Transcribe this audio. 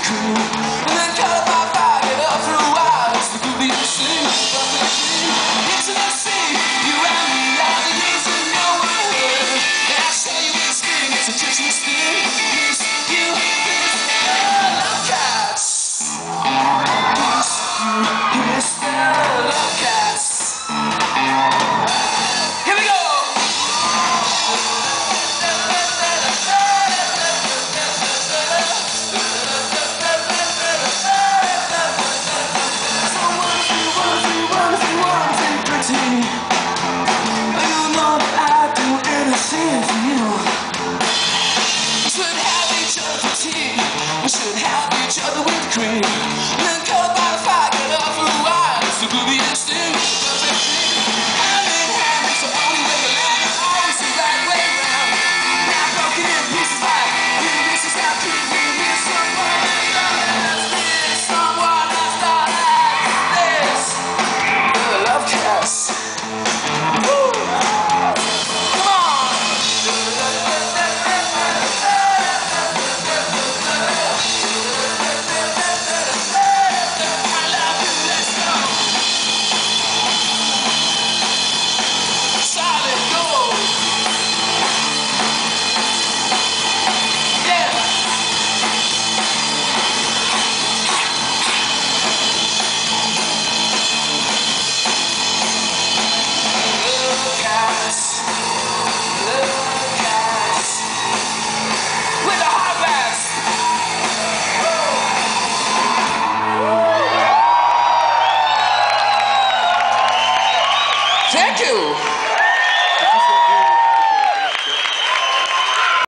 cream. And then cut up my fire, get up for a while. It's the groovy thing, it's an scene. You and me are the days that no one heard. And I saw you in spring, it's a touching sting. Miss you, miss the love cats. Miss you, miss the love cats. Here we go. We should have each other with cream. And then cut up by the fire, get up for a while. It's the groovy instinct, perfect thing. Hand in hand, it's the only way to land. Always the right way round. Now broken in pieces like this is how keep me with someone as this. Someone as not like this. The love cast. Woo! Come on! Thank you.